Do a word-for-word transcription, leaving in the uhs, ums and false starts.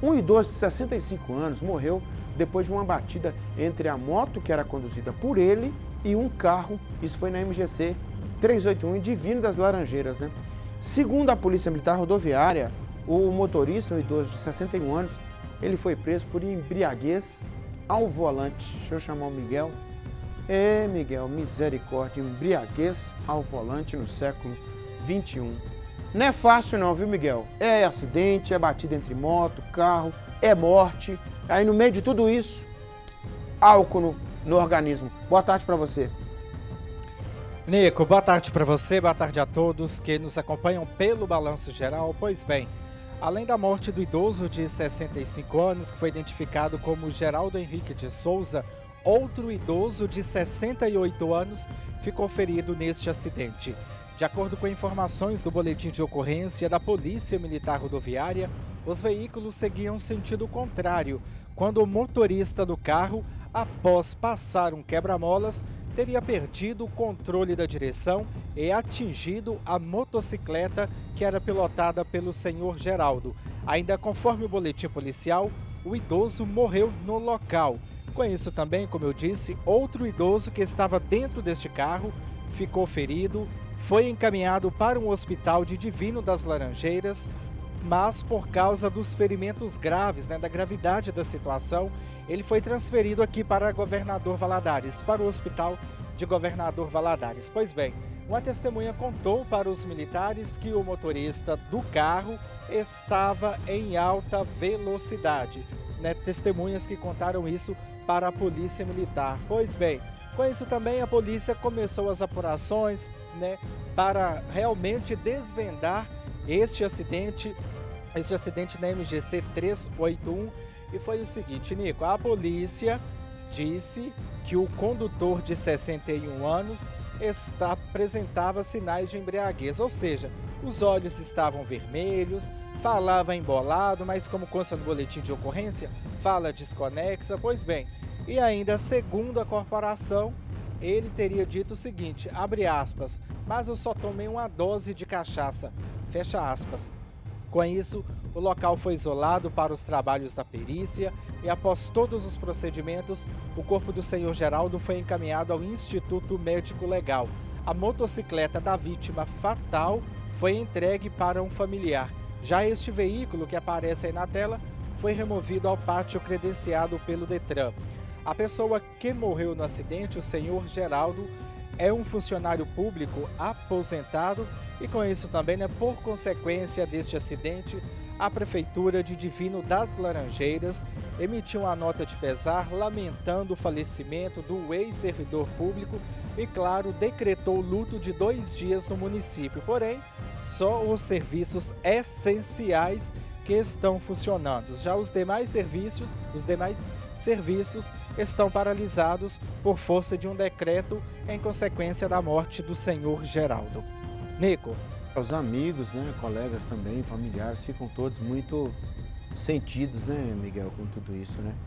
Um idoso de sessenta e cinco anos morreu depois de uma batida entre a moto que era conduzida por ele e um carro. Isso foi na M G C trezentos e oitenta e um em Divino das Laranjeiras, né? Segundo a Polícia Militar Rodoviária, o motorista, um idoso de sessenta e um anos, ele foi preso por embriaguez ao volante. Deixa eu chamar o Miguel. É, Miguel, misericórdia, embriaguez ao volante no século vinte e um. Não é fácil não, viu, Miguel? É acidente, é batida entre moto, carro, é morte. Aí no meio de tudo isso, álcool no, no organismo. Boa tarde para você. Nico, boa tarde para você, boa tarde a todos que nos acompanham pelo Balanço Geral. Pois bem, além da morte do idoso de sessenta e cinco anos, que foi identificado como Geraldo Henrique de Souza, outro idoso de sessenta e oito anos ficou ferido neste acidente. De acordo com informações do boletim de ocorrência da Polícia Militar Rodoviária, os veículos seguiam sentido contrário, quando o motorista do carro, após passar um quebra-molas, teria perdido o controle da direção e atingido a motocicleta que era pilotada pelo senhor Geraldo. Ainda conforme o boletim policial, o idoso morreu no local. Com isso também, como eu disse, outro idoso que estava dentro deste carro ficou ferido, foi encaminhado para um hospital de Divino das Laranjeiras, mas por causa dos ferimentos graves, né, da gravidade da situação, ele foi transferido aqui para Governador Valadares, para o hospital de Governador Valadares. Pois bem, uma testemunha contou para os militares que o motorista do carro estava em alta velocidade, né, testemunhas que contaram isso para a Polícia Militar. Pois bem, com isso também a polícia começou as apurações, né, para realmente desvendar este acidente, este acidente na M G C trezentos e oitenta e um. E foi o seguinte, Nico, a polícia disse que o condutor de sessenta e um anos está, apresentava sinais de embriaguez, ou seja, os olhos estavam vermelhos, falava embolado, mas como consta no boletim de ocorrência, fala desconexa. Pois bem, e ainda segundo a corporação, ele teria dito o seguinte, abre aspas, mas eu só tomei uma dose de cachaça, fecha aspas. Com isso, o local foi isolado para os trabalhos da perícia e após todos os procedimentos, o corpo do senhor Geraldo foi encaminhado ao Instituto Médico Legal. A motocicleta da vítima fatal foi entregue para um familiar. Já este veículo que aparece aí na tela foi removido ao pátio credenciado pelo Detran. A pessoa que morreu no acidente, o senhor Geraldo, é um funcionário público aposentado e com isso também, né, por consequência deste acidente, a Prefeitura de Divino das Laranjeiras emitiu uma nota de pesar lamentando o falecimento do ex-servidor público e, claro, decretou luto de dois dias no município. Porém, só os serviços essenciais que estão funcionando. Já os demais serviços, os demais serviços estão paralisados por força de um decreto em consequência da morte do senhor Geraldo. Nico. Os amigos, né, colegas também, familiares, ficam todos muito sentidos, né, Miguel, com tudo isso, né?